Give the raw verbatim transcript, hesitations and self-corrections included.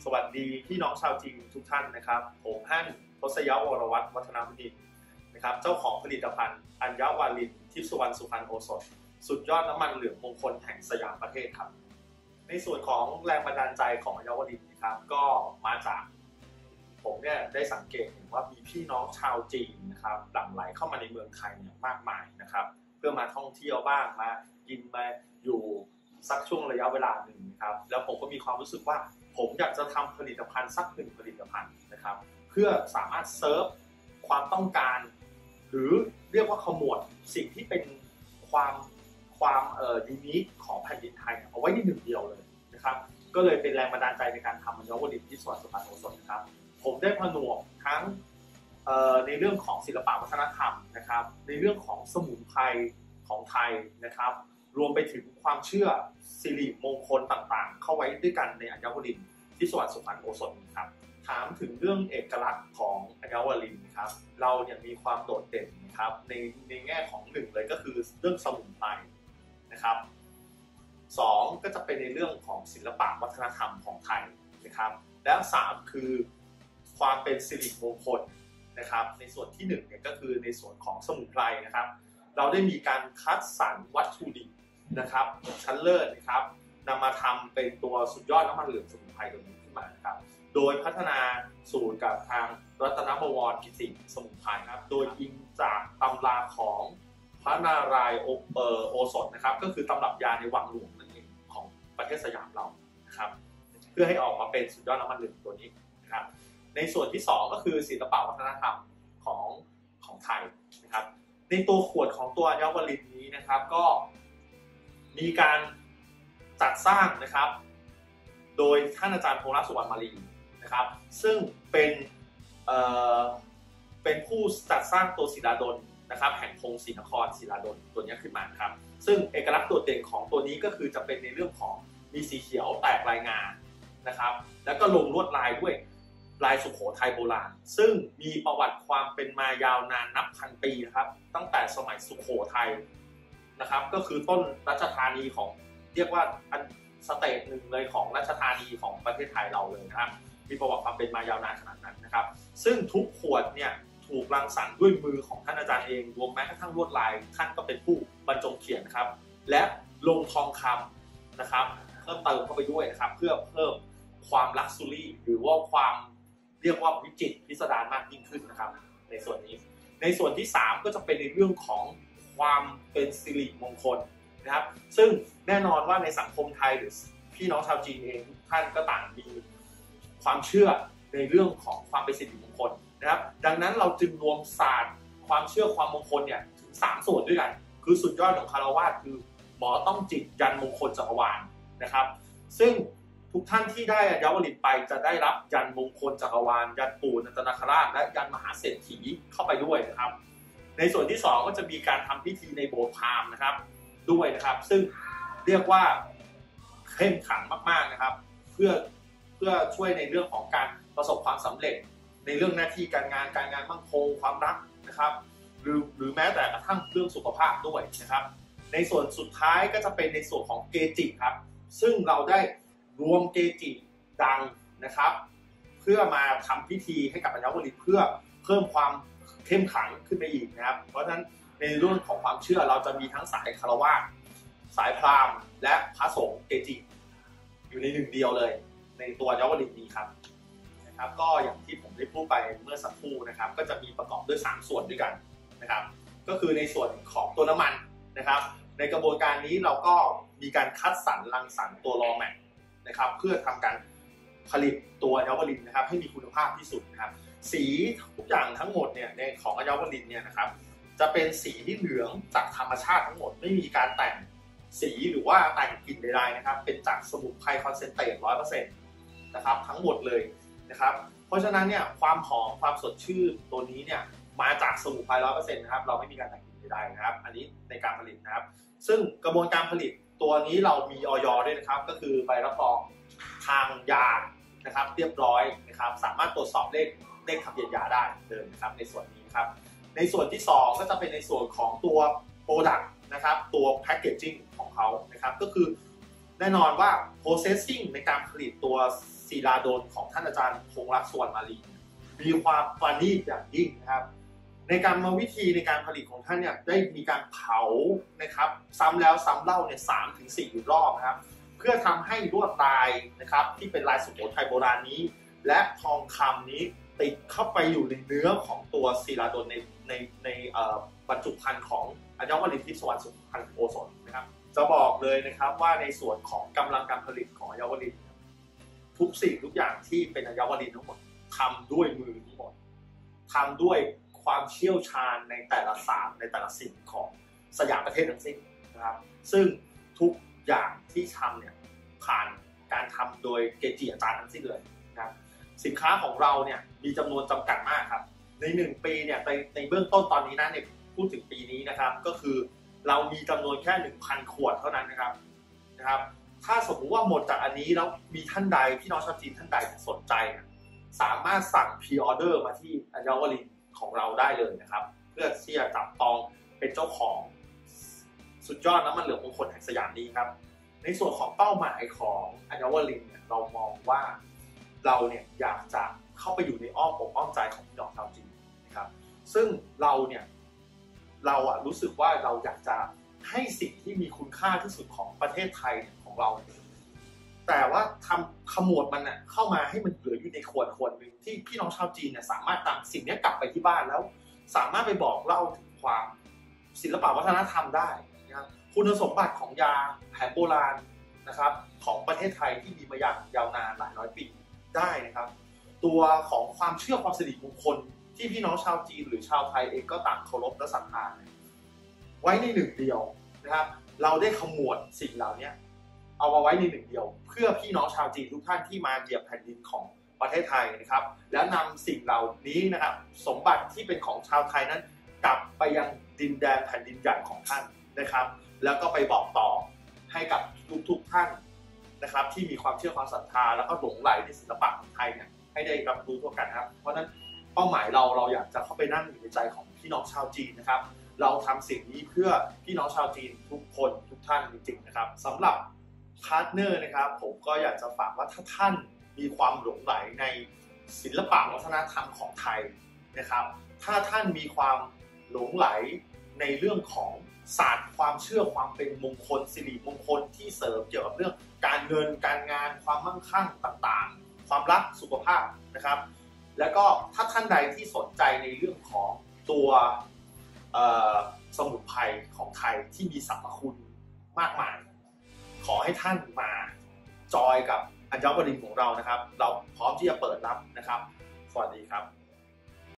สวัสดีพี่น้องชาวจีนทุกท่านนะครับผมฮั่นทศยวรวัฒน์วัฒนบุญนะครับเจ้าของผลิตภัณฑ์อัญญวาลินทิพย์สุวรรณสุพรรณโอสถสุดยอดน้ำมันเหลืองมงคลแห่งสยามประเทศครับในส่วนของแรงบันดาลใจของอัญญวาลินนะครับก็มาจากผมเนี่ยได้สังเกตเห็นว่ามีพี่น้องชาวจีนนะครับหลั่งไหลเข้ามาในเมืองไทยเนี่ยมากมายนะครับเพื่อมาท่องเที่ยวบ้างมากินมาอยู่สักช่วงระยะเวลาหนึ่งนะครับแล้วผมก็มีความรู้สึกว่าผมอยากจะทำผลิตภัณฑ์สักหนึ่งผลิตภัณฑ์นะครับเพื่อสามารถเซิร์ฟความต้องการหรือเรียกว่าขมวดสิ่งที่เป็นความความเอ่อยูนิคของแผ่นดินไทยเอาไว้ในหนึ่งเดียวเลยนะครับก็เลยเป็นแรงบันดาลใจในการทำอัญญวาลินที่สวนสุพรรณโอสถนะครับผมได้ผนวกทั้งในเรื่องของศิลปวัฒนธรรมนะครับในเรื่องของสมุนไพรของไทยนะครับรวมไปถึงความเชื่อสิริมงคลต่างๆเข้าไว้ด้วยกันในอัญญวาลินที่สวนสุพรรณโอสถครับถามถึงเรื่องเอกลักษณ์ของอัญญวาลินครับเราเนี่ยมีความโดดเด่นนะครับในในแง่ของหนึ่งเลยก็คือเรื่องสมุนไพรนะครับสองก็จะเป็นในเรื่องของศิลปะวัฒนธรรมของไทยนะครับและสามคือความเป็นสิริมงคลนะครับในส่วนที่หนึ่งเนี่ยก็คือในส่วนของสมุนไพรนะครับเราได้มีการคัดสรรวัตถุดิบนะครับชั้นเลิศนะครับนำมาทำเป็นตัวสุดยอดน้ำมันเหลืองสมุนไพรตัวนี้ขึ้นมานะครับโดยพัฒนาสูตรกับทางรัตนบวรกิติสมุนไพรครับโดยอิงจากตำราของพระนารายณ์โอสถนะครับก็คือตำรับยาในวังหลวงนั่นเองของประเทศสยามเรานะครับเพื่อให้ออกมาเป็นสุดยอดน้ำมันเหลืองตัวนี้นะครับในส่วนที่สองก็คือศิลปวัฒนธรรมของของไทยนะครับในตัวขวดของตัวอัญญวาลินนี้นะครับก็มีการจัดสร้างนะครับโดยท่านอาจารย์พงษ์รัตน์สุวรรณมาลีนะครับซึ่งเป็นเอ่อเป็นผู้จัดสร้างตัวศิลาดลนะครับแห่งพงศรีนครศิลาดลตัวนี้ขึ้นมาครับซึ่งเอกลักษณ์ตัวเด่นของตัวนี้ก็คือจะเป็นในเรื่องของมีสีเขียวแตกลายงานะครับแล้วก็ลงลวดลายด้วยลายสุโขทัยโบราณซึ่งมีประวัติความเป็นมายาวนานนับพันปีนะครับตั้งแต่สมัยสุโขทัยนะครับก็คือต้นรัชธานีของเรียกว่าสเตจหนึ่งเลยของรัชธานีของประเทศไทยเราเลยนะครับมีประวัติความเป็นมายาวนานขนาดนั้นนะครับซึ่งทุกขวดเนี่ยถูกรังสรรค์ด้วยมือของท่านอาจารย์เองรวมแม้กระทั่งลวดลายท่านก็เป็นผู้บรรจงเขียนนะครับและลงทองคำนะครับเพิ่มเติมเข้าไปด้วยนะครับเพื่อเพิ่มความลักซ์ซูรี่หรือว่าความเรียกว่าวิจิตรพิสดารมากยิ่งขึ้นนะครับในส่วนนี้ในส่วนที่สามก็จะเป็นในเรื่องของความเป็นสิริมงคลนะครับซึ่งแน่นอนว่าในสังคมไทยหรือพี่น้องชาวจีนเองทุกท่านก็ต่างมีความเชื่อในเรื่องของความเป็นสิริมงคลนะครับดังนั้นเราจึงรวมศาสตร์ความเชื่อความมงคลเนี่ยถึงสามส่วนด้วยกันคือสุดยอดของคารวะคือหมอต้องจิตยันมงคลจักรวาลนะครับซึ่งทุกท่านที่ได้อัญญวาลินไปจะได้รับยันมงคลจักรวาลยันปู่นันตนาคราชและยันมหาเศรษฐีเข้าไปด้วยนะครับในส่วนที่สองก็จะมีการทำพิธีในโบสถ์พราหมณ์นะครับด้วยนะครับซึ่งเรียกว่าเข้มขลังมากๆนะครับเพื่อเพื่อช่วยในเรื่องของการประสบความสำเร็จในเรื่องหน้าที่การงานการงานมั่นคงความรักนะครับหรือหรือแม้แต่กระทั่งเรื่องสุขภาพด้วยนะครับในส่วนสุดท้ายก็จะเป็นในส่วนของเกจิครับซึ่งเราได้รวมเกจิดังนะครับเพื่อมาทำพิธีให้กับอัญญวาลินเพื่อเพิ่มความเข้มขลังขึ้นไปอีกนะครับเพราะฉะนั้นในเรื่องของความเชื่อเราจะมีทั้งสายคารวะสายพราหมณ์และพระสงฆ์เกจิอยู่ในหนึ่งเดียวเลยในตัวอัญญวาลินนี้ครับนะครับก็อย่างที่ผมได้พูดไปเมื่อสักครู่นะครับก็จะมีประกอบด้วยสามส่วนด้วยกันนะครับก็คือในส่วนของตัวน้ำมันนะครับในกระบวนการนี้เราก็มีการคัดสรรรังสรรค์ตัวรอแมทนะครับเพื่อทำการผลิตตัวอัญญวาลินนะครับให้มีคุณภาพที่สุดนะครับสีทุกอย่างทั้งหมดเนี่ยในของอัญญวาลินเนี่ยนะครับจะเป็นสีที่เหลืองจากธรรมชาติทั้งหมดไม่มีการแต่งสีหรือว่าแต่งกลิ่นใดๆนะครับเป็นจากสมุนไพรคอนเซนเทรต ร้อยเปอร์เซ็นต์ นะครับทั้งหมดเลยนะครับเพราะฉะนั้นเนี่ยความหอมความสดชื่นตัวนี้เนี่ยมาจากสมุนไพร ร้อยเปอร์เซ็นต์ นะครับเราไม่มีการแต่งกลิ่นใดๆนะครับอันนี้ในการผลิตนะครับซึ่งกระบวนการผลิตตัวนี้เรามีอย.ด้วยนะครับก็คือใบรับรองทางยานะครับเรียบร้อยนะครับสามารถตรวจสอบเลขเลขทะเบียนยาได้เลยนะครับในส่วนนี้ครับในส่วนที่สองก็จะเป็นในส่วนของตัวโปรดักต์นะครับตัวแพคเกจจิ้งของเขานะครับก็คือแน่นอนว่า processing ในการผลิตตัวศิลาดลของท่านอาจารย์พงษ์รักษ์ สุวรรณมาลีมีความประณีตอย่างยิ่งนะครับในการมาวิธีในการผลิตของท่านเนี่ยได้มีการเผานะครับซ้ำแล้วซ้ำเล่าเนี่ยสามถึงสี่รอบนะครับเพื่อทำให้ลวดลายนะครับที่เป็นลายสุโขทัยโบราณนี้และทองคำนี้ติดเข้าไปอยู่ในเนื้อของตัวศิลาดลในในในบรรจุภัณฑ์ของอัญวลินทิพย์สุวรรณสุพรรณโอสถนะครับจะบอกเลยนะครับว่าในส่วนของกำลังการผลิตของอัญวลินทุกสิ่งทุกอย่างที่เป็นอัญวลินทั้งหมดทำด้วยมือทั้งหมดทำด้วยความเชี่ยวชาญในแต่ละศาสตร์ในแต่ละสิ่งของสยามประเทศทั้งสิ้นนะครับซึ่งทุกอย่างที่ทำเนี่ยผ่านการทำโดยเกจิอาจารย์ทั้งสิ้นเลยนะครับสินค้าของเราเนี่ยมีจำนวนจำกัดมากครับในหนึ่งปีเนี่ยในในเบื้องต้นตอนนี้นะในพูดถึงปีนี้นะครับก็คือเรามีจำนวนแค่ หนึ่งพัน ขวดเท่านั้นนะครับนะครับถ้าสมมุติว่าหมดจากอันนี้แล้วมีท่านใดพี่น้องชาวจีนท่านใดสนใจสามารถสั่งพรีออเดอร์มาที่อัญวลินของเราได้เลยนะครับเพื่อที่จะจับตองเป็นเจ้าของสุดยอดน้ำมันเหลืองมงคลแห่งสยามนี้ครับในส่วนของเป้าหมายของอัญวลินเนี่ยเรามองว่าเราเนี่ยอยากจะเข้าไปอยู่ในอ้อมอกอ้อมใจของพี่น้องชาวจีนนะครับซึ่งเราเนี่ยเราอะรู้สึกว่าเราอยากจะให้สิ่งที่มีคุณค่าที่สุดของประเทศไทยของเราแต่ว่าทำขมวดมันอะเข้ามาให้มันเหลืออยู่ในขวดขวดหนึ่งที่พี่น้องชาวจีนเนี่ยสามารถนำสิ่งนี้กลับไปที่บ้านแล้วสามารถไปบอกเล่าถึงความศิลปวัฒนธรรมได้นะครับคุณสมบัติของยาแผนโบราณนะครับของประเทศไทยที่มีมาอย่างยาวนานหลายร้อยปีได้นะครับตัวของความเชื่อความสิริมงคลที่พี่น้องชาวจีนหรือชาวไทยเองก็ต่างเคารพและศรัทธาไว้ในหนึ่งเดียวนะครับเราได้ขมวดสิ่งเหล่านี้เอามาไว้ในหนึ่งเดียวเพื่อพี่น้องชาวจีนทุกท่านที่มาเหยียบแผ่นดินของประเทศไทยนะครับแล้วนำสิ่งเหล่านี้นะครับสมบัติที่เป็นของชาวไทยนั้นกลับไปยังดินแดนแผ่นดินใหญ่ของท่านนะครับแล้วก็ไปบอกต่อให้กับทุกๆท่านนะครับที่มีความเชื่อความศรัทธาแล้วก็หลงใหลในศิลปะของไทยเนี่ยให้ได้รับรู้ทั่วกันครับเพราะฉะนั้นเป้าหมายเราเราอยากจะเข้าไปนั่งอยู่ในใจของพี่น้องชาวจีนนะครับเราทำสิ่งนี้เพื่อพี่น้องชาวจีนทุกคนทุกท่านจริงๆนะครับสำหรับพาร์ทเนอร์นะครับผมก็อยากจะฝากว่าถ้าท่านมีความหลงใหลในศิลปะวัฒนธรรมของไทยนะครับถ้าท่านมีความหลงไหลในเรื่องของศาสตร์ความเชื่อความเป็นมงคลสิริมงคลที่เสริมเกี่ยวกับเรื่องการเงินการงานความมั่งคั่งต่างๆความรักสุขภาพนะครับแล้วก็ถ้าท่านใดที่สนใจในเรื่องของตัวสมุนไพรของไทยที่มีสรรพคุณมากมายขอให้ท่านมาจอยกับอัญวลินของเรานะครับเราพร้อมที่จะเปิดรับนะครับสวัสดีครับ